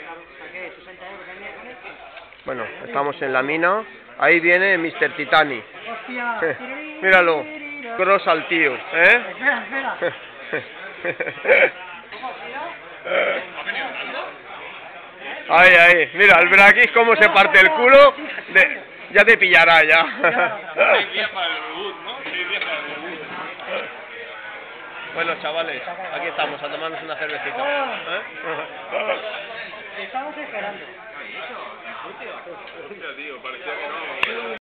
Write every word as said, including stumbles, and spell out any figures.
Bueno, estamos en la mina. Ahí viene mister Titanic. Míralo. Cross al tío, ¿eh? Espera, espera. Ahí, ahí. Mira, el Braquis cómo se parte el culo. De... Ya te pillará, ya. Bueno, chavales, aquí estamos a tomarnos una cervecita. ¿Eh? Estamos esperando. Hostia, tío, parecía que no.